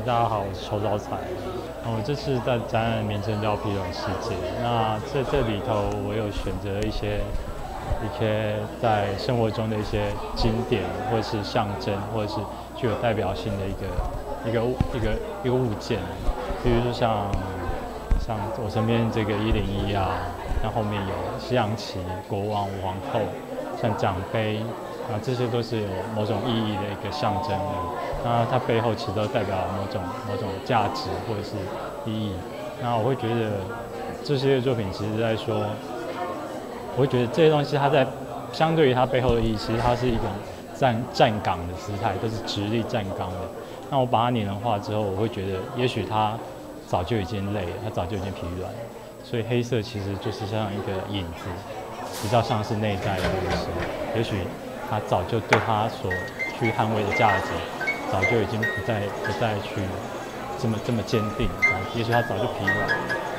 大家好，我是邱招财。我这次的展览名称叫“疲软世界”。那在这里头，我有选择一些在生活中的一些经典，或者是象征，或者是具有代表性的一个物件。比如说像我身边这个101啊，那后面有西洋旗、国王、皇后，像奖杯。这些都是有某种意义的一个象征的，那它背后其实都代表某种价值或者是意义。那我会觉得这些作品其实在说，我会觉得这些东西它在相对于它背后的意义，其实它是一种站岗的姿态，都是直立站岗的。那我把它拟人化之后，我会觉得也许它早就已经累了，它早就已经疲软了。所以黑色其实就是像一个影子，比较像是内在的东西，也许。他早就对他所去捍卫的价值，早就已经不再去这么坚定，也许他早就疲软。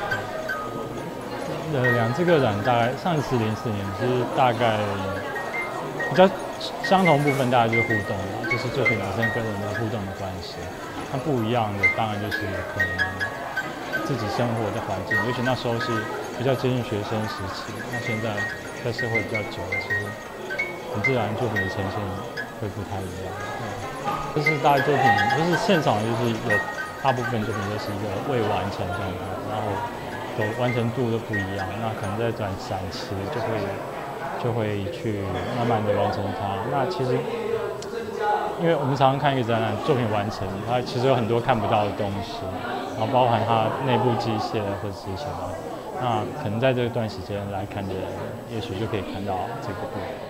两次个展大概上一次04年是大概比较相同部分，大概就是互动了，就是作品本身跟人的互动的关系。那不一样的当然就是可能自己生活的环境，也许那时候是比较接近学生时期，那现在在社会比较久了，其实。很自然，作品的呈现会不太一样。就是大概作品，就是现场就是有大部分作品都是一个未完成状态，然后完成度都不一样。那可能在展期就会去慢慢的完成它。那其实，因为我们常常看一个展览作品完成，它其实有很多看不到的东西，然后包含它内部机械或者是什么。那可能在这段时间来看的人，也许就可以看到这个部分。